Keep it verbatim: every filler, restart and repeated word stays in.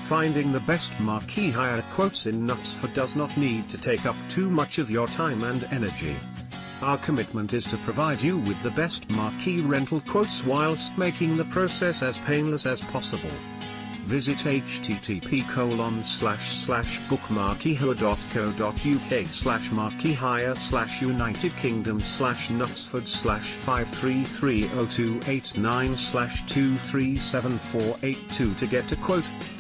Finding the best Marquee hire quotes in Knutsford does not need to take up too much of your time and energy. Our commitment is to provide you with the best Marquee rental quotes whilst making the process as painless as possible. Visit http colon slash slash bookmarqueehire.co.uk slash marquee hire slash United Kingdom slash Knutsford slash five three three zero two eight nine slash two three seven four eight two to get a quote.